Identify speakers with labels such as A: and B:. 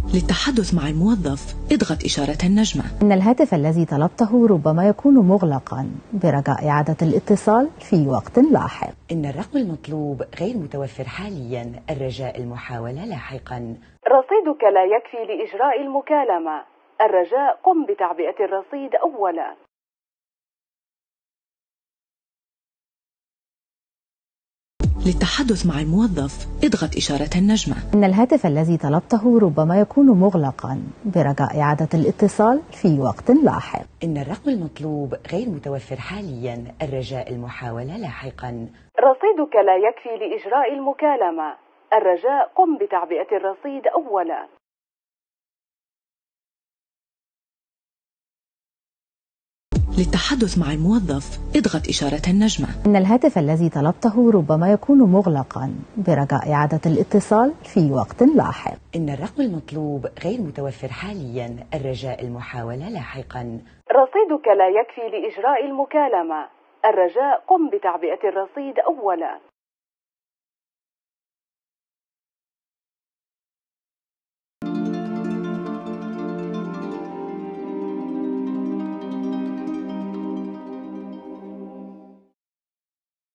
A: للتحدث مع الموظف اضغط إشارة النجمة.
B: إن الهاتف الذي طلبته ربما يكون مغلقا، برجاء إعادة الاتصال في وقت لاحق.
C: إن الرقم المطلوب غير متوفر حاليا، الرجاء المحاولة لاحقا.
D: رصيدك لا يكفي لإجراء المكالمة، الرجاء قم بتعبئة الرصيد أولا.
A: للتحدث مع الموظف اضغط إشارة النجمة.
B: إن الهاتف الذي طلبته ربما يكون مغلقا، برجاء إعادة الاتصال في وقت لاحق.
C: إن الرقم المطلوب غير متوفر حاليا، الرجاء المحاولة لاحقا.
D: رصيدك لا يكفي لإجراء المكالمة، الرجاء قم بتعبئة الرصيد أولا.
A: للتحدث مع الموظف اضغط إشارة النجمة.
B: إن الهاتف الذي طلبته ربما يكون مغلقا، برجاء إعادة الاتصال في وقت لاحق.
C: إن الرقم المطلوب غير متوفر حاليا، الرجاء المحاولة لاحقا.
D: رصيدك لا يكفي لإجراء المكالمة، الرجاء قم بتعبئة الرصيد أولا.